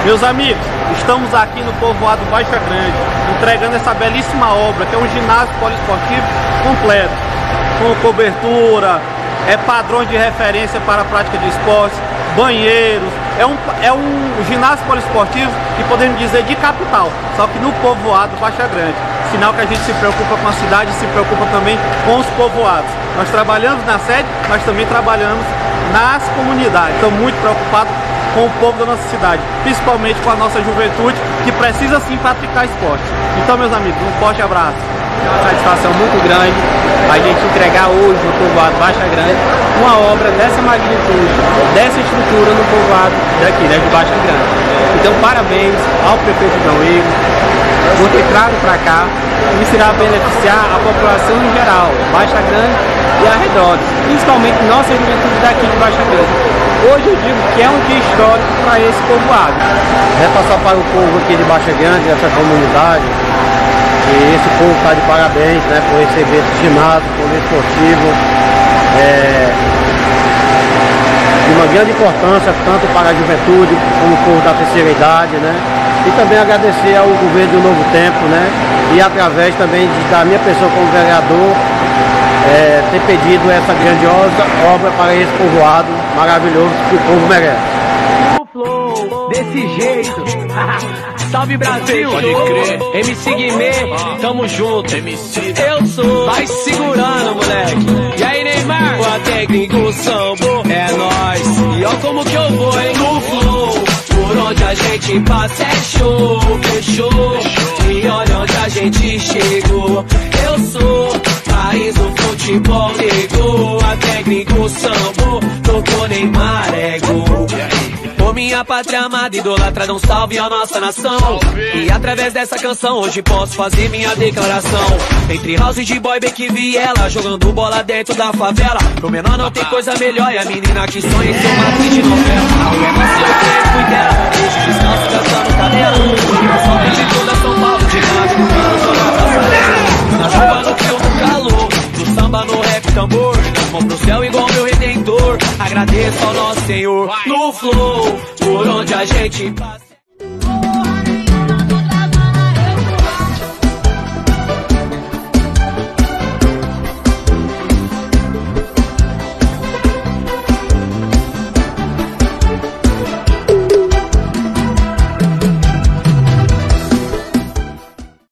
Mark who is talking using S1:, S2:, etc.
S1: Meus amigos, estamos aqui no povoado Baixa Grande, entregando essa belíssima obra, que é um ginásio poliesportivo completo, com cobertura, padrões de referência para a prática de esportes, banheiros. É um ginásio poliesportivo que podemos dizer de capital, só que no povoado Baixa Grande. Sinal que a gente se preocupa com a cidade e se preocupa também com os povoados. Nós trabalhamos na sede, mas também trabalhamos nas comunidades. Estamos muito preocupados com o povo da nossa cidade, principalmente com a nossa juventude, que precisa sim praticar esporte. Então, meus amigos, um forte abraço.
S2: É uma satisfação muito grande a gente entregar hoje no povoado Baixa Grande uma obra dessa magnitude, dessa estrutura no povoado daqui, né, de Baixa Grande. Então, parabéns ao prefeito João Igor por ter trago para cá. Isso irá beneficiar a população em geral, Baixa Grande e arredores, principalmente nossa juventude daqui de Baixa Grande. Hoje eu digo que é um dia histórico para esse povoado.
S3: Repassar para o povo aqui de Baixa Grande, essa comunidade, e esse povo está de parabéns, né, por receber esse ginásio poliesportivo, de uma grande importância, tanto para a juventude como o povo da terceira idade, né, e também agradecer ao governo do Novo Tempo, né, e através também da minha pessoa como vereador, ter pedido essa grandiosa obra para esse povoado maravilhoso que o povo merece.
S4: Flow, desse jeito. Salve Brasil,
S5: pode crer.
S4: MC Guimê, tamo junto.
S5: MC,
S4: eu sou, vai segurando, moleque. E aí, Neymar? O técnico Sambo é nóis. E ó como que eu vou, hein? No flow, por onde a gente passa é show, fechou. E olha onde a gente chegou. Eu sou país do futebol, negou. A técnico Sambo, tocou Neymar, é gol. Por minha pátria amada, idolatrada, um salve à nossa nação. E através dessa canção hoje posso fazer minha declaração. Entre house de boy, bem que vi ela jogando bola dentro da favela. Pro menor não tem coisa melhor, e a menina que sonha em ser uma atriz de novela. A mulher nasceu, eu sempre fui dela, hoje descalço cantando canela. Hoje eu só vejo toda São Paulo, de casa no cano, só na passarela. Na chuva, no frio, no calor, no samba, no rap, tambor. Mão pro céu igual meu redentor, agradeço ao nosso Senhor. No flow, por onde a gente passa.